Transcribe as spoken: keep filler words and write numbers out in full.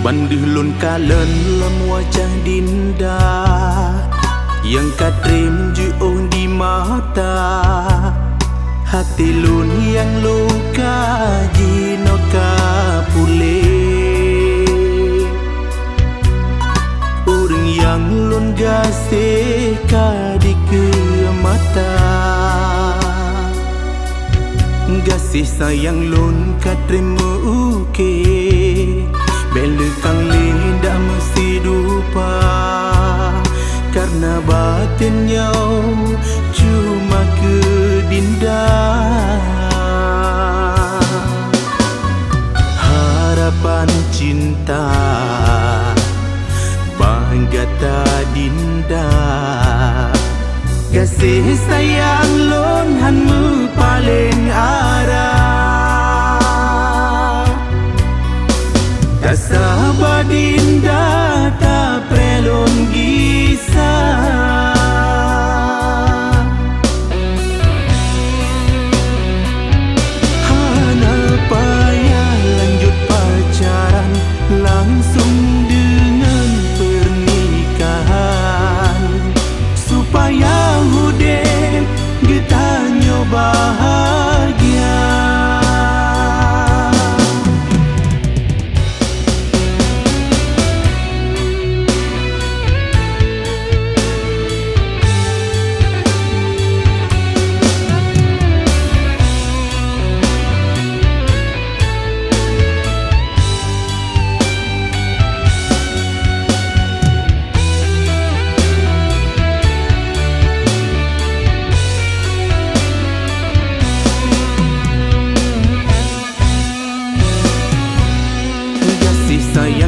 Bandih lun kalen lon wajah dinda yang katrim juong di mata, hati lun yang luka jinoka pule. Orang yang lun gasih kadi ke mata, gasih sayang lun katrim uke. Bela kang linda mesti dupa, karena batinnya cuma ke dinda. Harapan cinta bangga tak dinda, kasih sayang lon hanmu paling arah. Tak sabar dinda tak pelon gisah, hana payah lanjut pacaran langsung dengan pernikahan, supaya hudep getanyo bahagia. Sayang